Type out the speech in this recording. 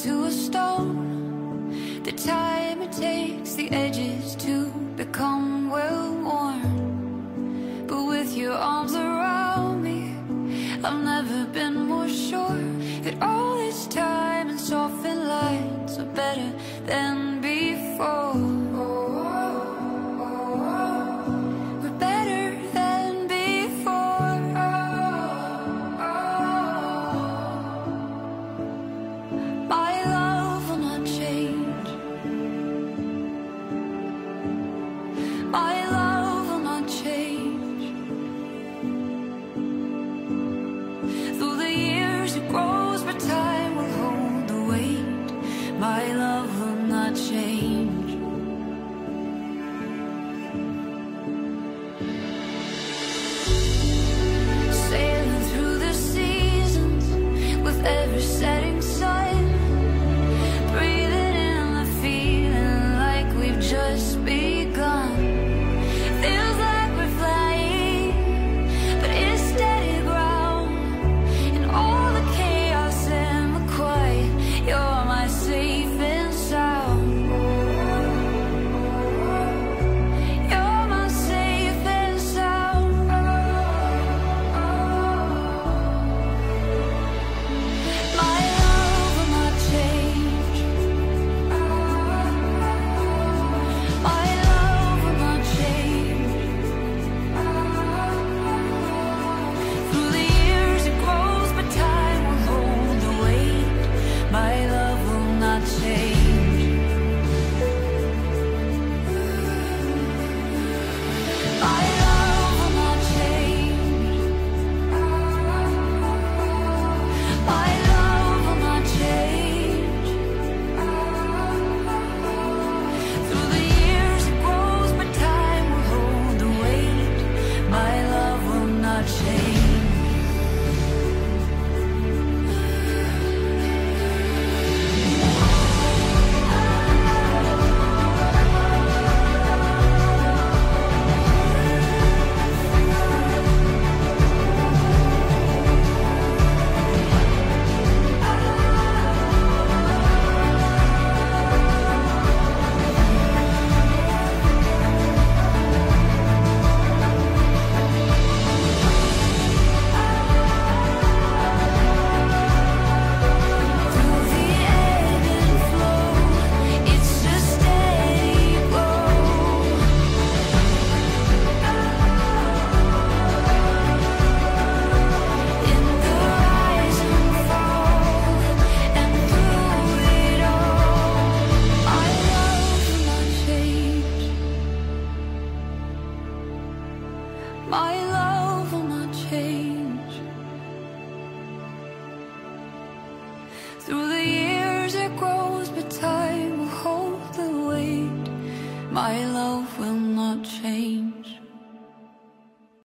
to a stone. The time it takes the edges to become well worn. But with your arms around me, I've never been more sure that all this time and softened lights are better than before. We're better than before. My love will not change. My love will not change. Through the years it grows, but time will hold the weight. My love will not change. Sailing through the seasons with every setting sun, breathing in the feeling like we've just begun. Feels like we're flying, but it's steady ground. In all the chaos and the quiet, you're my safe and sound. You're my safe and sound. My love will not change. My love will not change. Through the years it grows, but time will hold the weight. My love will not change. My love will not change. My love will not change. Through the years it grows, but time will hold the weight. My love will not change. Through the ebb and flow, it's a steady glow. In the rise and fall, and through it all, my love will not change. My love will not change. Through the years it grows, but time will hold the weight. My love will not change.